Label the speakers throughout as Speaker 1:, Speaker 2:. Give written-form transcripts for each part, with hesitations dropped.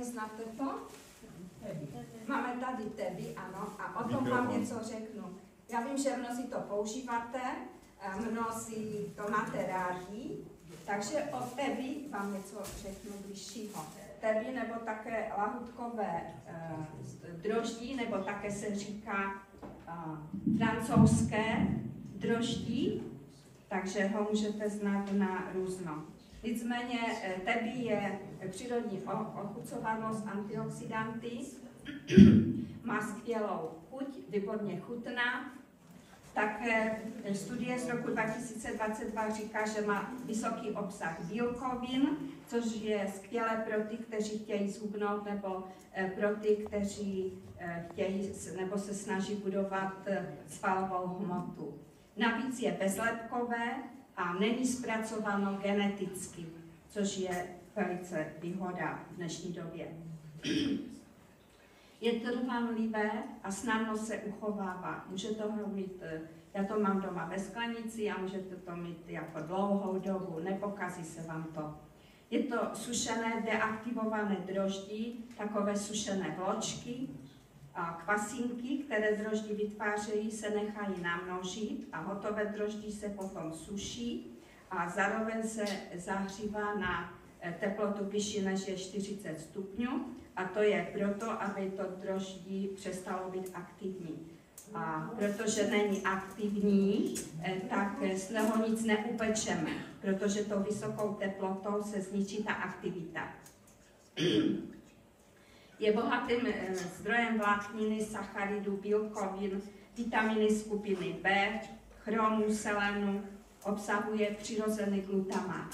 Speaker 1: tady, znáte to? Máme tady Tebi, ano, a o tom vám něco řeknu. Já vím, že mnozí to používáte, mnozí to máte rádi, takže o Tebi vám něco řeknu bližšího. Tebi nebo také lahutkové droždí, nebo také se říká francouzské droždí, takže ho můžete znát na různo. Nicméně Tebi je přírodní ochucovanost, antioxidanty, má skvělou chuť, výborně chutná. Také studie z roku 2022 říká, že má vysoký obsah bílkovin, což je skvělé pro ty, kteří chtějí zhubnout, nebo pro ty, kteří chtějí nebo se snaží budovat svalovou hmotu. Navíc je bezlepkové a není zpracováno geneticky, což je velice výhoda v dnešní době. Je trvanlivé a snadno se uchovává. Můžete ho mít, já to mám doma ve sklenici a můžete to mít jako dlouhou dobu, nepokazí se vám to. Je to sušené deaktivované droždí, takové sušené vločky a kvasinky, které droždí vytvářejí, se nechají namnožit a hotové droždí se potom suší a zároveň se zahřívá na teplotu vyšší než je 40 stupňů a to je proto, aby to droždí přestalo být aktivní. A protože není aktivní, tak z něho nic neupečeme, protože tou vysokou teplotou se zničí ta aktivita. Je bohatým zdrojem vlákniny, sacharidů, bílkovin, vitaminy skupiny B, chromu, selenu, obsahuje přirozený glutamát.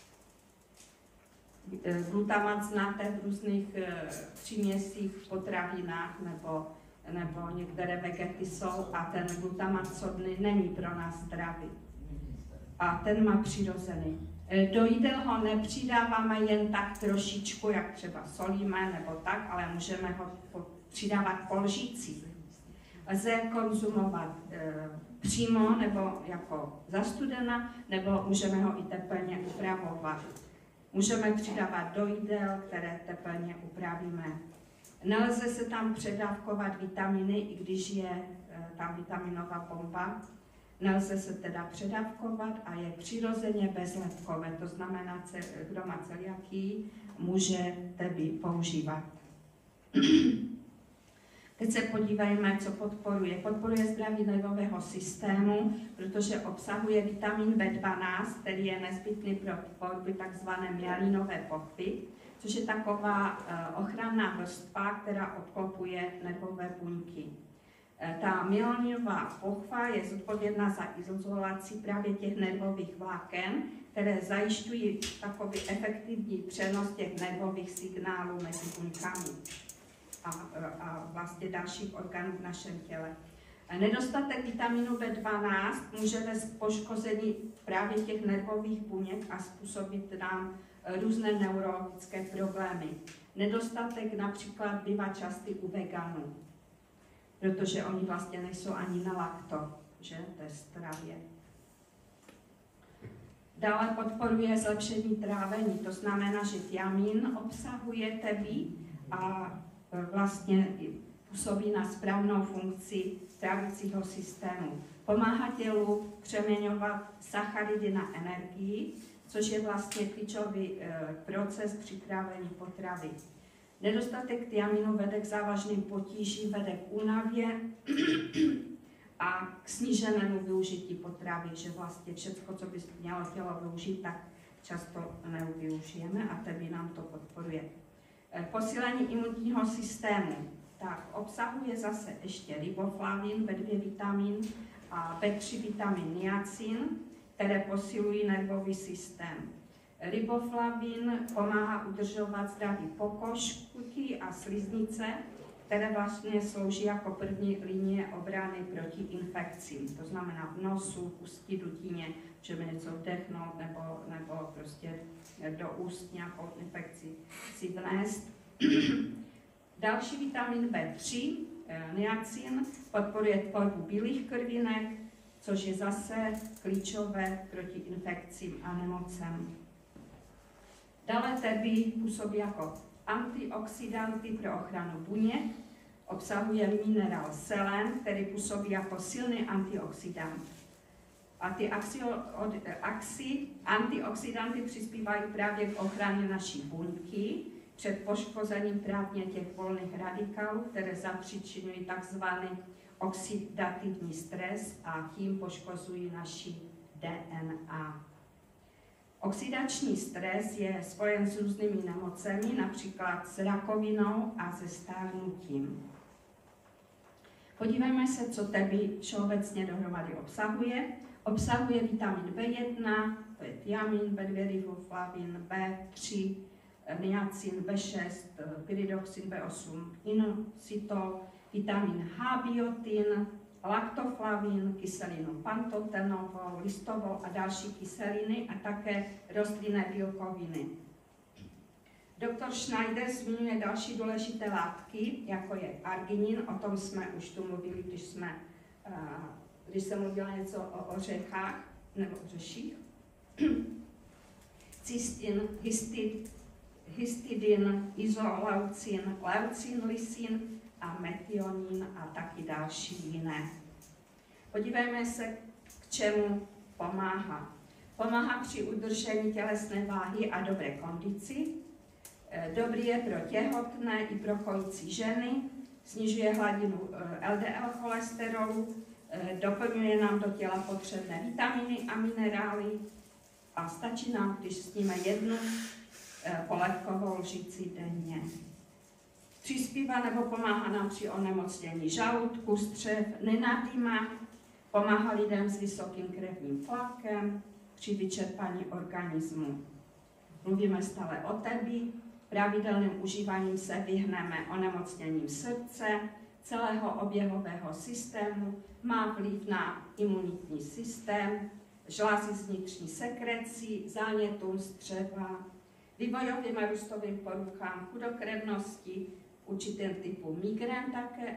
Speaker 1: Glutamát znáte v různých příměsích v potravinách nebo některé vegety jsou a ten glutamat sodný není pro nás zdravý. A ten má přirozený. Do jídel ho nepřidáváme jen tak trošičku, jak třeba solíme nebo tak, ale můžeme ho přidávat po lžících. Lze konzumovat přímo nebo jako zastudena, nebo můžeme ho i teplně upravovat. Můžeme přidávat do jídel, které teplně upravíme. Nelze se tam předávkovat vitaminy, i když je tam vitaminová bomba. Nelze se teda předávkovat a je přirozeně bezlepkové. To znamená, kdo má celiakii, může Tebi používat. Teď se podívejme, co podporuje. Podporuje zdraví nervového systému, protože obsahuje vitamin B12, který je nezbytný pro tvorbu tzv. Myelinové pochvy, což je taková ochranná vrstva, která obklopuje nervové buňky. Ta myelinová pochva je zodpovědná za izolaci právě těch nervových vláken, které zajišťují takový efektivní přenos těch nervových signálů mezi buňkami a vlastně dalších orgánů v našem těle. Nedostatek vitaminu B12 může vést k poškození právě těch nervových buněk a způsobit nám různé neurologické problémy. Nedostatek například bývá častý u veganů, protože oni vlastně nejsou ani na lakto, že? To je stravě. Dále podporuje zlepšení trávení, to znamená, že tiamin obsahuje Tebi a vlastně působí na správnou funkci trávicího systému. Pomáhá tělu přeměňovat sacharidy na energii, což je vlastně klíčový proces při trávení potravy. Nedostatek tiaminu vede k závažným potížím, vede k únavě a k sníženému využití potravy, že vlastně všechno, co by mělo tělo využít, tak často nevyužijeme a Tebi nám to podporuje. Posílení imunitního systému. Tak obsahuje zase ještě riboflavin, B2 vitamin a B3 vitamin niacin, které posilují nervový systém. Riboflavin pomáhá udržovat zdraví pokožky a sliznice, které vlastně slouží jako první linie obrany proti infekcím. To znamená v nosu, ústí, dutině, můžeme něco vdechnout nebo prostě do úst nějakou infekci si vnést. Další vitamin B3, niacin, podporuje tvorbu bílých krvinek, což je zase klíčové proti infekcím a nemocem. Dále Tebi působí jako antioxidanty pro ochranu buněk, obsahuje minerál selen, který působí jako silný antioxidant. A ty antioxidanty přispívají právě k ochraně naší buňky před poškozením právě těch volných radikálů, které zapříčinují takzvaný oxidativní stres a tím poškozují naši DNA. Oxidační stres je spojen s různými nemocemi, například s rakovinou a se stárnutím. Podívejme se, co TEBI všeobecně dohromady obsahuje. Obsahuje vitamin B1, to je tiamin, B2 riboflavin, B3, niacin, B6, pyridoxin, B8, inositol, vitamin H, biotin, laktoflavin, kyselinu pantotenovou, listovou a další kyseliny a také rostlinné bílkoviny. Doktor Schneider zmiňuje další důležité látky, jako je arginin, o tom jsme už tu mluvili, když jsem mluvila něco o ořechách nebo ořeších. Cystin, histidin, izoleucin, leucin, lysin a metionin a taky další jiné. Podívejme se, k čemu pomáhá. Pomáhá při udržení tělesné váhy a dobré kondici. Dobrý je pro těhotné i pro kojící ženy. Snižuje hladinu LDL cholesterolu. Doplňuje nám do těla potřebné vitaminy a minerály. A stačí nám, když sníme jednu polévkovou lžici denně. Přispívá nebo pomáhá nám při onemocnění žaludku, střev, nenadýma, pomáhá lidem s vysokým krevním tlakem, při vyčerpání organismu. Mluvíme stále o TEBI, pravidelným užíváním se vyhneme onemocněním srdce, celého oběhového systému, má vliv na imunitní systém, žlázy s vnitřní sekrecí, zánětům střeva, vývojovým a růstovým poruchám, chudokrevnosti, určitém typu migrén také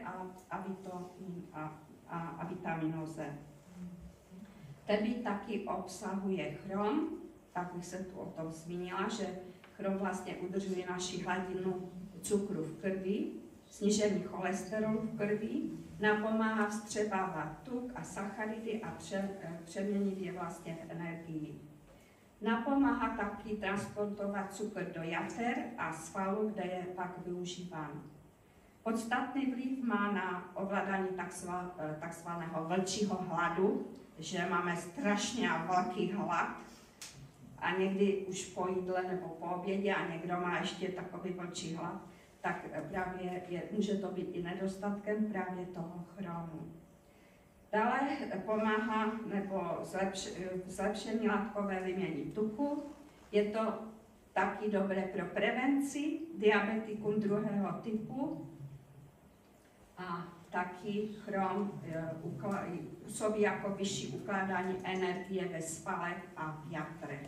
Speaker 1: a vitaminoze. TEBI taky obsahuje chrom, tak bych se tu o tom zmínila, že chrom vlastně udržuje naši hladinu cukru v krvi, snížení cholesterolu v krvi, napomáhá vstřebávat tuk a sacharidy a přeměnit je vlastně v energii. Napomáhá taky transportovat cukr do jater a svalů, kde je pak využíván. Podstatný vliv má na ovládání takzvaného vlčího hladu, že máme strašně velký hlad a někdy už po jídle nebo po obědě a někdo má ještě takový vlčí hlad, tak právě může to být i nedostatkem právě toho chromu. Dále pomáhá nebo zlepšení látkové výměny tuku. Je to taky dobré pro prevenci diabetikům druhého typu a taky chrom působí jako vyšší ukládání energie ve svalech a v jatrech.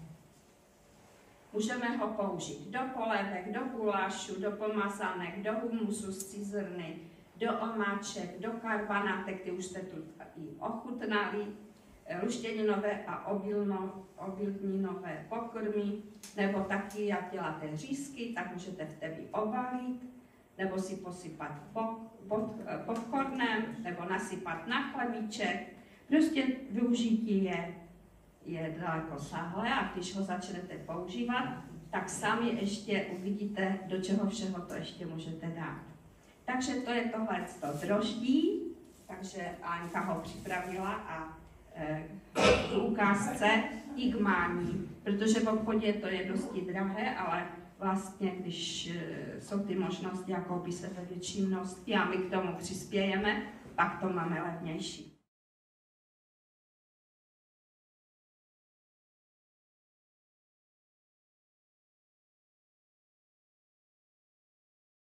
Speaker 1: Můžeme ho použít do polévek, do gulášu, do pomazanek, do humusu z cizrny, do omáček, do karbanátek, ty už jste tu i ochutnali, luštěninové a obilninové pokrmy, nebo taky, jak děláte řízky, tak můžete v TEBI obalit, nebo si posypat popcornem, nebo nasypat na chlebíček. Prostě využití je daleko sáhlé a když ho začnete používat, tak sami ještě uvidíte, do čeho všeho to ještě můžete dát. Takže to je tohleto droždí, takže Aňka ho připravila a v ukázce igmání, protože v obchodě to je dosti drahé, ale vlastně, když jsou ty možnosti, jakou by se ve větší množství a my k tomu přispějeme, pak to máme levnější.